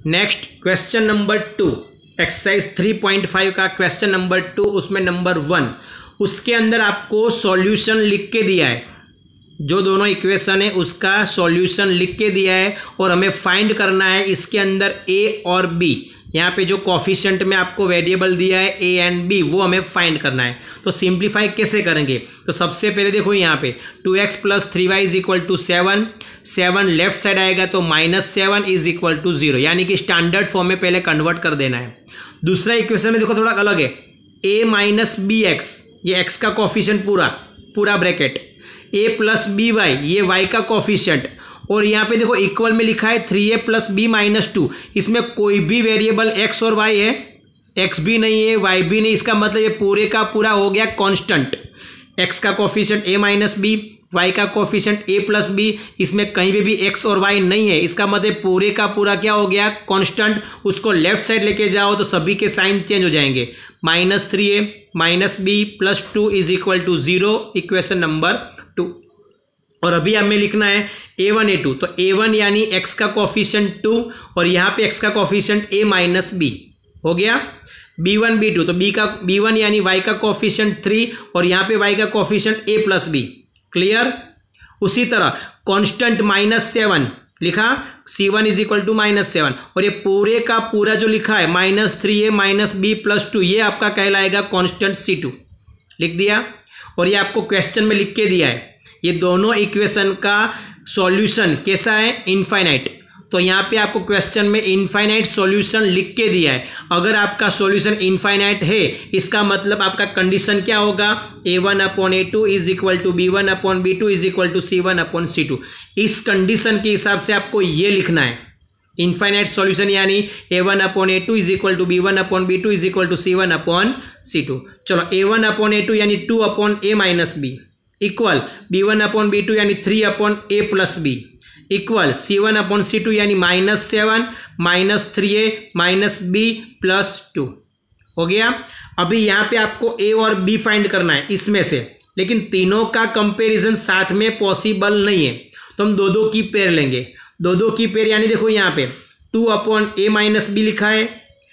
Next question number 2, exercise 3.5 का question number 2, उसमें number 1, उसके अंदर आपको सॉल्यूशन लिख के दिया है। जो दोनों इक्वेशन है उसका सॉल्यूशन लिख के दिया है और हमें फाइंड करना है इसके अंदर ए और बी। यहाँ पे जो कोफिशिएंट में आपको वेरिएबल दिया है ए एंड बी, वो हमें फाइंड करना है। तो सिंप्लीफाई कैसे करेंगे? तो सबसे पहले देखो यहाँ पे 2x + 3y = 7, 7 लेफ्ट साइड आएगा तो -7 = 0, यानी कि स्टैंडर्ड फॉर्म में पहले कन्वर्ट कर देना है। दूसरा इक्वेशन में देखो थोड़ा अलग है, a - bx, ये x का कोफिशिएंट पूरा ब्रैकेट, a + by, ये y का कोफिशिएंट, और यहाँ पे देखो इक्वल में लिखा है 3a + b - 2। इसमें कोई भी वेरिएबल x और y है, x भी नहीं है y भी नहीं, इसका मतलब ये पूरे का पूरा हो गया कांस्टेंट। x का कोफिशिएंट a - b, y का कोफिशिएंट a + b, इसमें कहीं पे भी x और y नहीं है, इसका मतलब पूरे का पूरा क्या हो गया कांस्टेंट। उसको लेफ्ट साइड लेके जाओ तो सभी के साइन चेंज हो जाएंगे, -3a - b + 2 = 0, इक्वेशन नंबर 2। और अभी हमें लिखना है a1 a2, तो a1 यानी x का कोफिशिएंट 2 और यहाँ पे x का कोफिशिएंट a - b हो गया। b1 b2, तो b1 यानी y का कोफिशिएंट 3 और यहाँ पे y का कोफिशिएंट a + b, क्लियर। उसी तरह कांस्टेंट -7 लिखा, c1 = -7, और ये पूरे का पूरा जो लिखा है -3a - b + 2, ये आपका कहलाएगा कांस्टेंट c2, लिख दिया। और ये आपको क्वेश्चन में लिख के दिया है। ये दोनों इक्वेशन का सॉल्यूशन कैसा है? इनफाइनाइट। तो यहाँ पे आपको क्वेश्चन में इनफाइनाइट सॉल्यूशन लिख के दिया है। अगर आपका सॉल्यूशन इनफाइनाइट है, इसका मतलब आपका कंडीशन क्या होगा? a1/a2 = b1/b2 = c1/c2। इस कंडीशन के हिसाब से आपको ये लिखना है इनफाइनाइट सॉल्यूशन, यानी a1/a2 = b1/b2 = c1/c2। चलो a1/a2 यानी 2/a - b इक्वल b1/b2 यानी 3/a + b इक्वल c1/c2 यानी -7 - 3a - b + 2 हो गया। अभी यहाँ पे आपको a और b फाइंड करना है इसमें से, लेकिन तीनों का कंपैरिजन साथ में पॉसिबल नहीं है, तो हम दो की पेयर लेंगे। दो की पेयर यानी देखो यहाँ पे 2/a - b लिखा है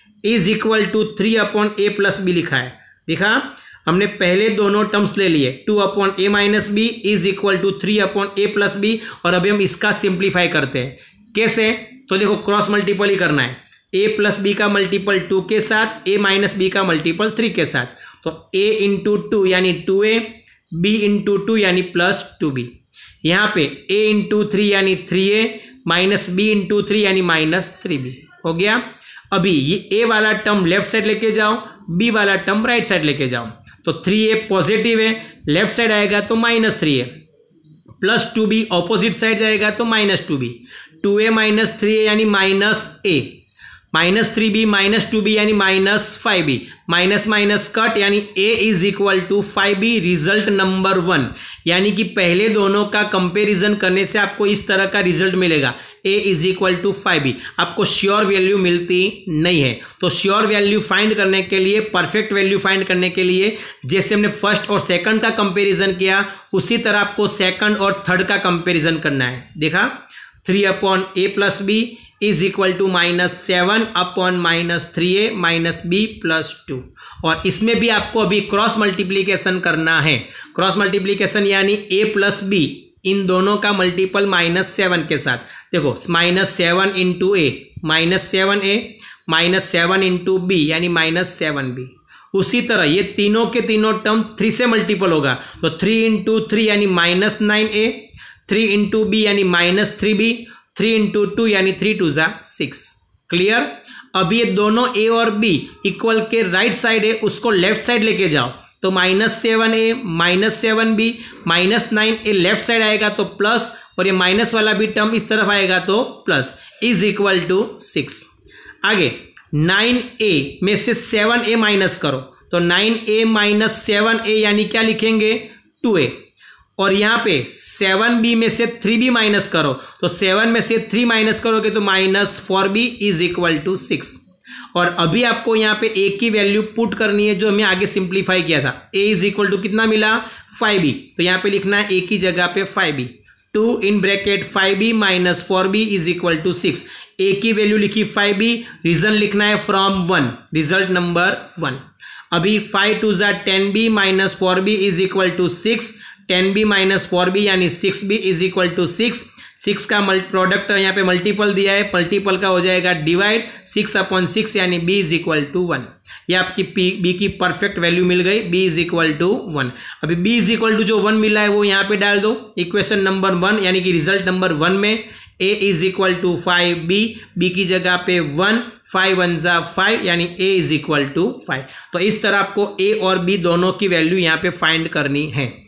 = 3/a + b लिखा है। देखा, हमने पहले दोनों टर्म्स ले लिए, 2/a - b = 3/a + b, और अभी हम इसका सिंप्लीफाई करते हैं। कैसे? तो देखो क्रॉस मल्टीपल ही करना है, a + b का मल्टीपल 2 के साथ, a - b का मल्टीपल 3 के साथ। तो a × 2 यानी 2a, b × 2 यानी +2b। यहाँ पे a × 3 यानी 3a -b × 3 यानी -3b हो गया। अभी ये a वाला टर्म लेफ्ट साइड लेके जाओ, b वाला टर्म राइट साइड लेके जाओ। तो 3a पॉजिटिव है, लेफ्ट साइड आएगा तो -3a, +2b ऑपोजिट साइड जाएगा तो -2b, 2a - 3a यानी -a, -3b - 2b यानी -5b, माइनस कट यानी a = 5b, रिजल्ट नंबर 1। यानी कि पहले दोनों का कंपैरिजन करने से आपको इस तरह का रिजल्ट मिलेगा, a = 5b। आपको श्योर वैल्यू मिलती नहीं है, तो श्योर वैल्यू फाइंड करने के लिए, परफेक्ट वैल्यू फाइंड करने के लिए, जैसे हमने फर्स्ट और सेकंड का कंपैरिजन किया, उसी तरह आपको सेकंड और थर्ड का कंपैरिजन करना है। देखा, 3/a + b = -7/- 3a - b + 2, और इसमें भी आपको अभी क्रॉस मल्टीप्लीकेशन करना है। क्रॉस मल्टीप्लीकेशन यानी a + b, इन दोनों का मल्टीपल -7 के साथ। देखो -7 × a -7a -7 × b यानी -7b। उसी तरह ये तीनों के तीनों टर्म 3 से मल्टीपल होगा, तो 3 × 3 यानी -9a, 3 × b यानी -3b, 3 × 2 यानी 3 × 2 = 6, क्लियर। अब ये दोनों a और b इक्वल के राइट साइड है, उसको लेफ्ट साइड लेके जाओ, तो -7a -7b -9a left side आएगा तो प्लस, और ये माइनस वाला भी टर्म इस तरफ आएगा तो प्लस, = 6। आगे 9a में से 7a माइनस करो, तो 9a - 7a यानी क्या लिखेंगे? 2a, और यहाँ पे 7b में से 3b माइनस करो, तो 7 में से 3 माइनस करोगे तो -4b = 6। और अभी आपको यहाँ पे a की वैल्यू पुट करनी है, जो हमें आगे सिंप्लीफाई किया था। a = कितना मिला? 5b, तो यहाँ पे लिखना है a की जगह पे 5b, 2 in bracket 5b - 4b = 6। ए की वैल्यू लिखी 5b, रीजन लिखना है फ्रॉम 1, रिजल्ट नंबर 1। अभी 5 2 ज़ा 10b minus 4b is equal to 6, 10b minus 4b यानी 6b इज इक्वल टू 6। 6 का प्रोडक्ट यहाँ पे मल्टीपल दिया है, मल्टीपल का हो जाएगा डिवाइड, 6/6 यानी b इज इक्वल टू 1। ये आपकी b की परफेक्ट वैल्यू मिल गई, b इज इक्वल टू 1। अभी b इज इक्वल टू जो 1 मिला है वो यहाँ पे डाल दो इक्वेशन नंबर 1 यानी कि रिजल्ट नंबर 1 में। a is equal to 5b, b की जगह पे 1, 5 1 ज़ा 5 यानी a इज इक्वल टू 5। तो इस तरह आपको a और b दोनों की वैल्यू यहाँ पे फाइंड करनी है।